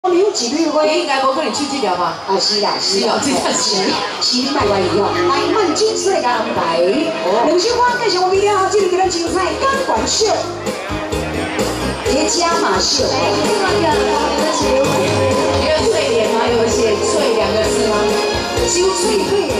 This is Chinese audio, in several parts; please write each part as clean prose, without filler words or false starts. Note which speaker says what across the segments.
Speaker 1: 有几缕花，
Speaker 2: 应该无可能唱这条吧？
Speaker 1: 啊是啦，是啦，
Speaker 2: 这条是。
Speaker 1: 是卖外意哦，来慢精髓嘅安排。两首歌介绍完毕了，接着给咱精彩钢管秀，加码秀。
Speaker 2: 因为翠莲吗？有写“翠”2个字吗？修翠。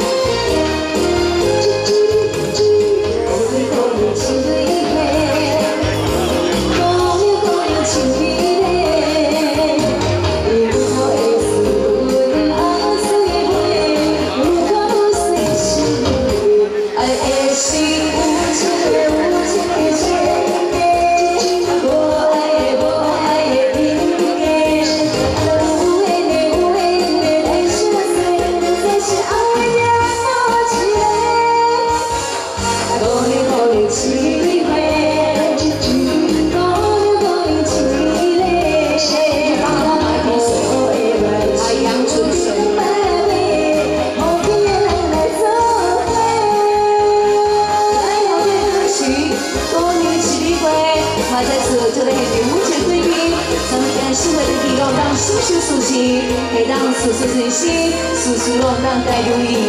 Speaker 2: 我在此就来给目前贵宾，咱们感谢我的地方让舒适舒心，可以让舒适顺心，舒适让让带如意。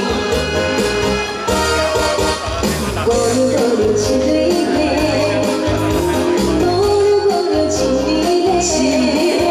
Speaker 2: 我有多情对面，我有情对面。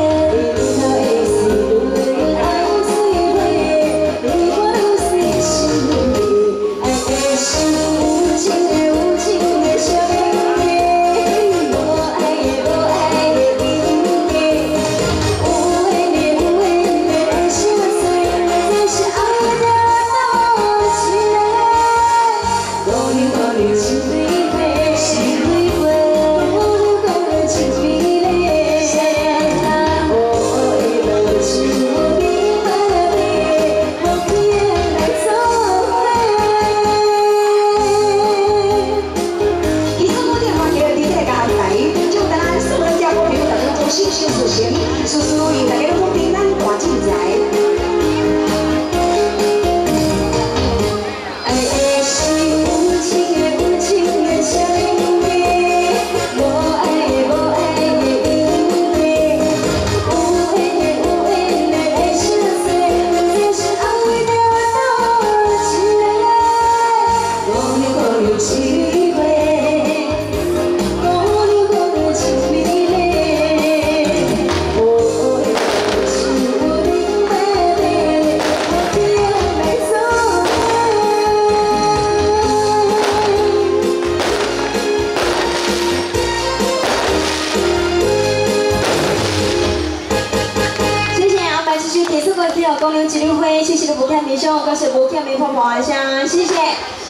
Speaker 2: 叔叔，大家都平安大精彩。爱的是有情的相依，无爱的因为，有缘的爱相随，才是爱的多情人。我有机会。 铁色国际公牛纪录会，谢谢的不看民众，告诉不看民婆婆一下，谢谢。